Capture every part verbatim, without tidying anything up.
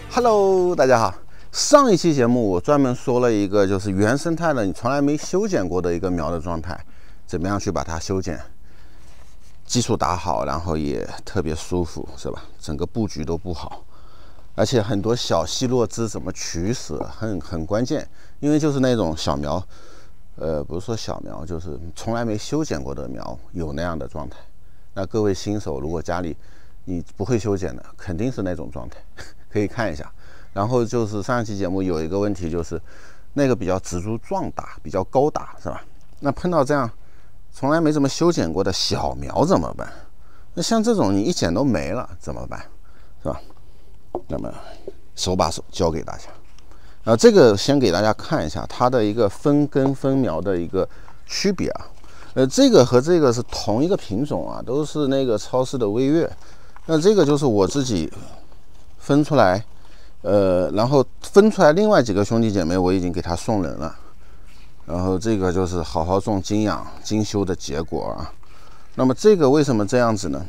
Hello， 大家好。上一期节目我专门说了一个就是原生态的你从来没修剪过的一个苗的状态，怎么样去把它修剪，基础打好，然后也特别舒服，是吧？整个布局都布好，而且很多小细弱枝怎么取舍很很关键，因为就是那种小苗，呃，不是说小苗，就是从来没修剪过的苗有那样的状态。那各位新手，如果家里你不会修剪的，肯定是那种状态，可以看一下。然后就是上一期节目有一个问题，就是那个比较植株壮大，比较高大，是吧？那碰到这样从来没怎么修剪过的小苗怎么办？那像这种你一剪都没了怎么办？是吧？那么手把手教给大家。然后这个先给大家看一下它的一个分根分苗的一个区别啊。呃，这个和这个是同一个品种啊，都是那个超市的微月。那这个就是我自己分出来，呃，然后分出来另外几个兄弟姐妹我已经给他送人了。然后这个就是好好种精养精修的结果啊。那么这个为什么这样子呢？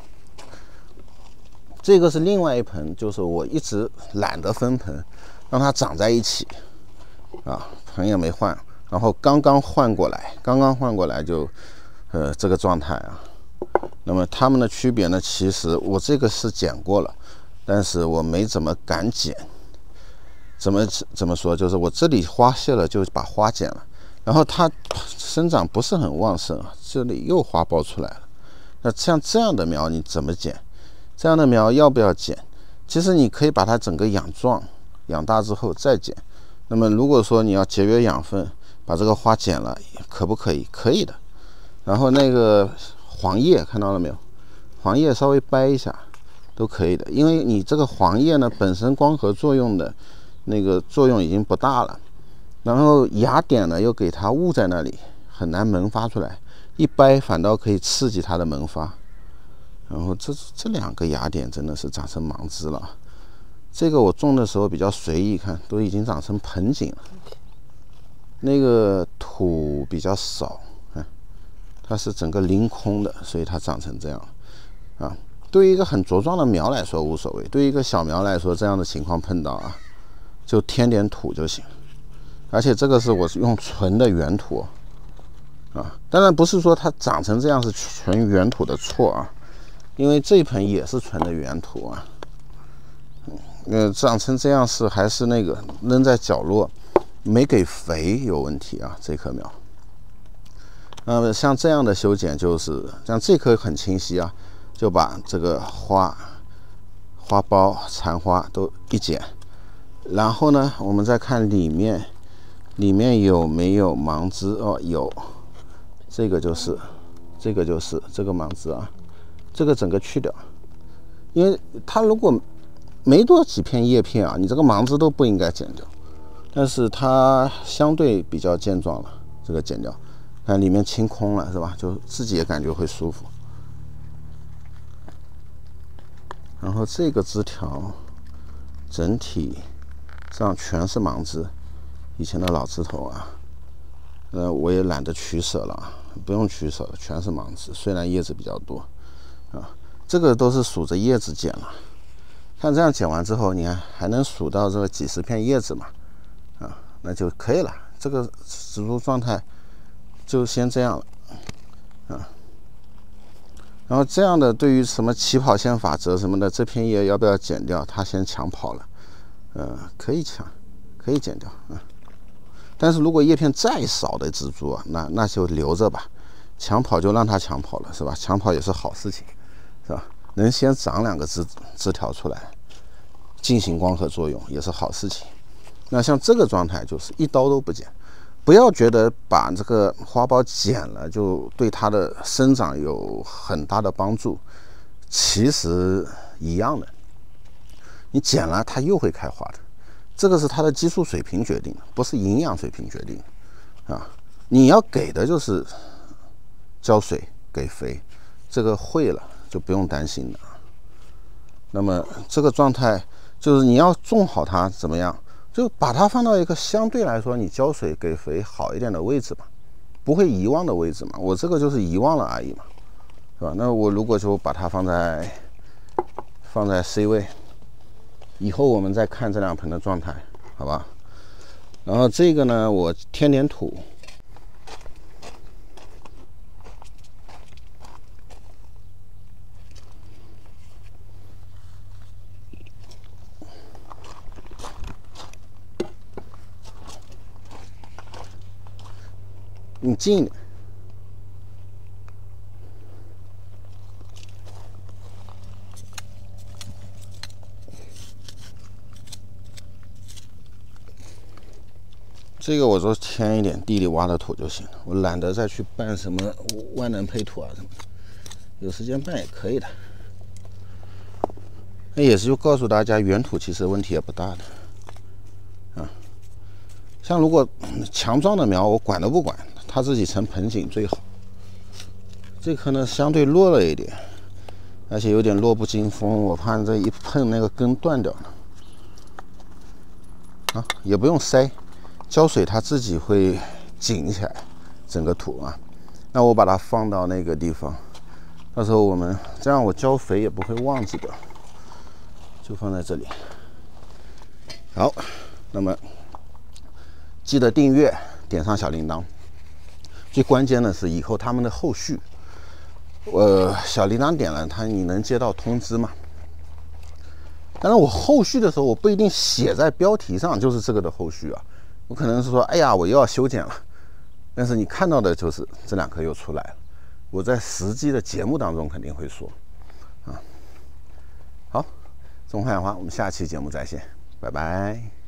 这个是另外一盆，就是我一直懒得分盆，让它长在一起啊，盆也没换，然后刚刚换过来，刚刚换过来就呃这个状态啊。那么它们的区别呢，其实我这个是剪过了，但是我没怎么敢剪。怎么怎么说？就是我这里花谢了，就把花剪了，然后它生长不是很旺盛，这里又花苞出来了。那像这样的苗你怎么剪？这样的苗要不要剪？其实你可以把它整个养壮，养大之后再剪。那么如果说你要节约养分，把这个花剪了，可不可以？可以的。然后那个黄叶看到了没有？黄叶稍微掰一下都可以的，因为你这个黄叶呢本身光合作用的那个作用已经不大了，然后芽点呢又给它捂在那里，很难萌发出来，一掰反倒可以刺激它的萌发。然后这这两个芽点真的是长成芒枝了。这个我种的时候比较随意，看都已经长成盆景了。那个土比较少，看它是整个凌空的，所以它长成这样啊。对于一个很茁壮的苗来说无所谓，对于一个小苗来说，这样的情况碰到啊，就添点土就行。而且这个是我用纯的原土啊，当然不是说它长成这样是纯原土的错啊，因为这一盆也是纯的原土啊。呃，长成这样是还是那个扔在角落，没给肥有问题啊，这棵苗。那么像这样的修剪就是像这棵很清晰啊，就把这个花花苞残花都一剪，然后呢我们再看里面里面有没有芒枝哦，有，这个就是这个就是这个芒枝啊，这个整个去掉，因为它如果没多几片叶片啊，你这个芒枝都不应该剪掉，但是它相对比较健壮了，这个剪掉，看里面清空了是吧？就自己也感觉会舒服。然后这个枝条整体上全是芒枝，以前的老枝头啊，呃，我也懒得取舍了，不用取舍了，全是芒枝，虽然叶子比较多啊，这个都是数着叶子剪了。看这样剪完之后，你看还能数到这个几十片叶子嘛，啊，那就可以了。这个植株状态就先这样了，啊。然后这样的对于什么起跑线法则什么的，这片叶要不要剪掉？它先抢跑了，呃，可以抢，可以剪掉啊。但是如果叶片再少的植株啊，那那就留着吧，抢跑就让它抢跑了，是吧？抢跑也是好事情，是吧？能先长两个枝枝条出来，进行光合作用也是好事情。那像这个状态就是一刀都不剪，不要觉得把这个花苞剪了就对它的生长有很大的帮助，其实一样的。你剪了它又会开花的，这个是它的激素水平决定的，不是营养水平决定的啊。你要给的就是浇水给肥，这个会了就不用担心了。那么这个状态就是你要种好它怎么样，就把它放到一个相对来说你浇水给肥好一点的位置吧，不会遗忘的位置嘛。我这个就是遗忘了而已嘛，是吧？那我如果就把它放在放在 C 位， 以后我们再看这两盆的状态，好吧？然后这个呢，我添点土。你近一点。这个我说添一点地里挖的土就行了，我懒得再去办什么万能配土啊什么的，有时间办也可以的。那也是就告诉大家，原土其实问题也不大的。啊，像如果强壮的苗，我管都不管，它自己成盆景最好。这棵呢相对弱了一点，而且有点弱不禁风，我怕这一碰那个根断掉了。啊，也不用塞，浇水它自己会紧起来，整个土啊。那我把它放到那个地方，到时候我们这样我浇肥也不会忘记掉，就放在这里。好，那么记得订阅，点上小铃铛。最关键的是以后他们的后续，呃，小铃铛点了，它你能接到通知吗？但是我后续的时候，我不一定写在标题上就是这个的后续啊，我可能是说，哎呀，我又要修剪了，但是你看到的就是这两棵又出来了。我在实际的节目当中肯定会说，啊，好，种花养花，我们下期节目再见，拜拜。